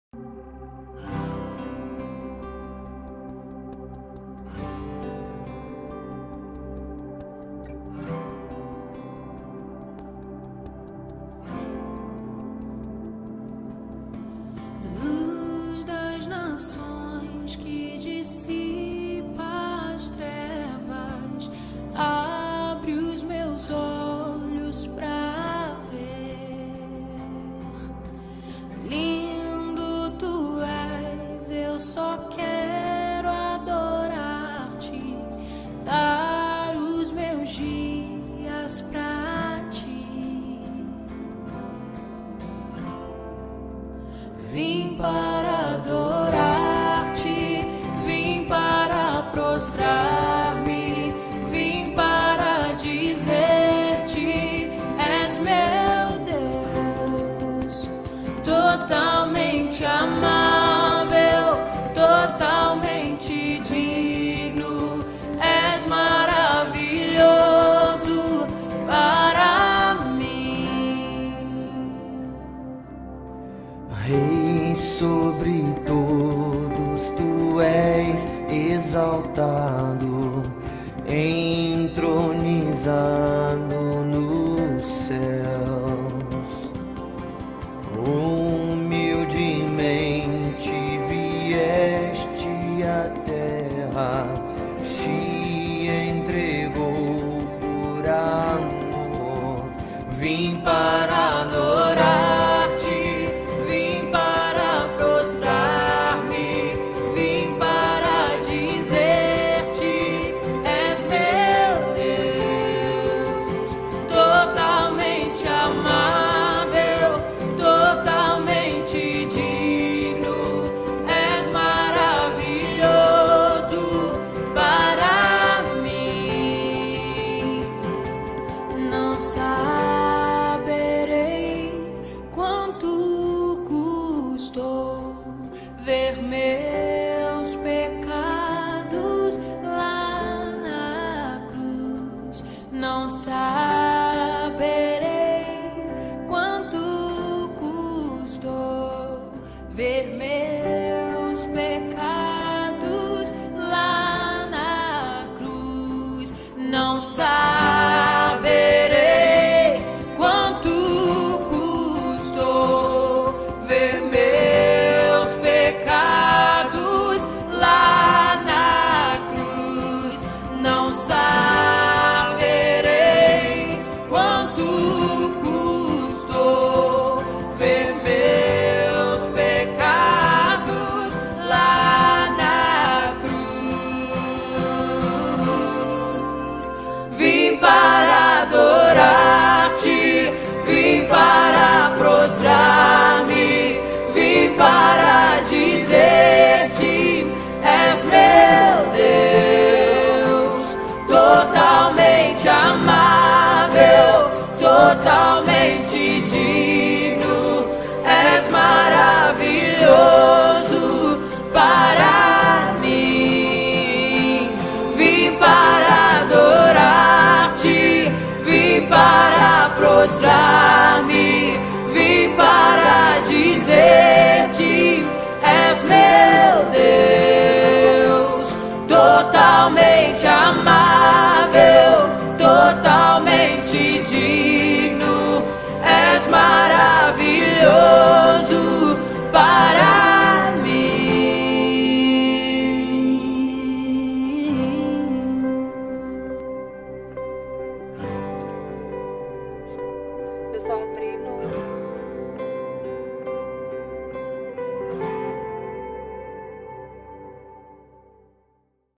Luz das nações que dissipa as trevas, abre os meus olhos pra ver. Lindo tu és, eu só quero adorar-te, dar os meus dias pra ti. Vim para adorar-te, vim para prostrar-me, vim para dizer-te: és meu Deus, totalmente amável, totalmente digno, és maravilhoso para mim. Rei sobre todos, tu és exaltado, entronizado nos céus. Humildemente vieste à terra, se entregou por amor. Vim para adorar-te, vim para prostrar-me, vim para dizer-te: és meu Deus, totalmente amável, totalmente digno, és maravilhoso para mim. Não saberei quanto custou ver meus pecados lá na cruz. Não saberei quanto custou ver meus pecados